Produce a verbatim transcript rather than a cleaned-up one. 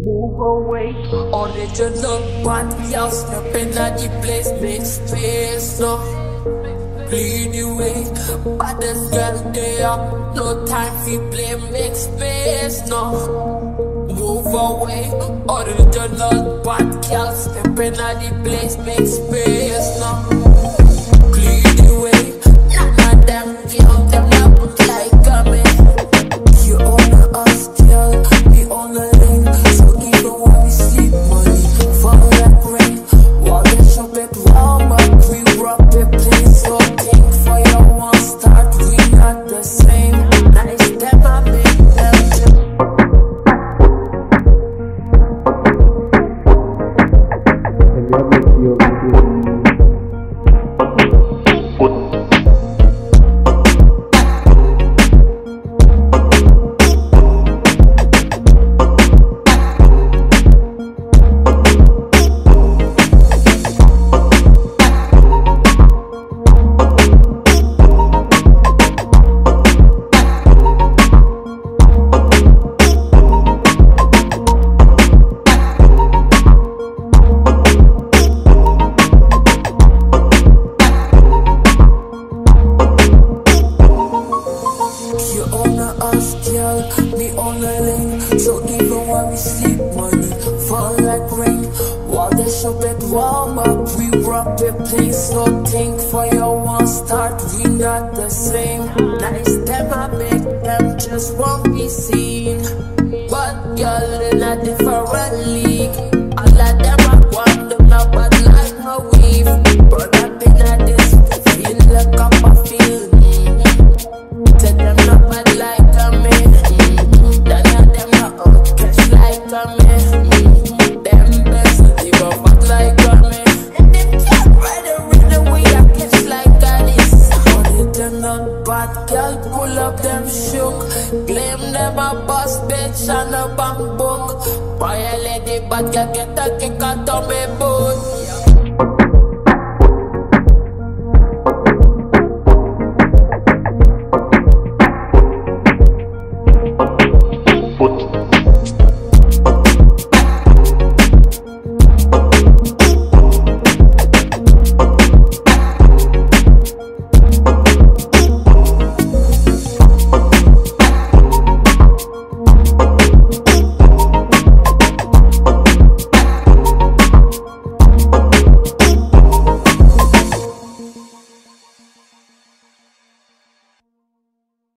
Move away. Original bad girl stepping at the place, make space, no. Clean the way, baddest girl there. No time for play, make space, no. Move away. Original bad girl stepping at the place, make space, no. Clean the way. None of them girl, them not look like a man. You own us, girl, we own a lane. So even when we sleep, money fall like rain. While they shop it warm up, we rock the place. So think for your one start, we not the same. Nice them, I make them too. We on the lane, so even when we sleep, money fall like rain. While they shop it warm up, we rock the place. So think for your one start, we not the same. Nice them, I make them just won't be seen. But girl in a different league. All of them I want them now, but like my weave. But I've been at this, feel like up I feel. Tell them not bad like a man. Pull up them shook, claim them a boss bitch and a bank book. Violate the bad girl, get a kick out of me boot.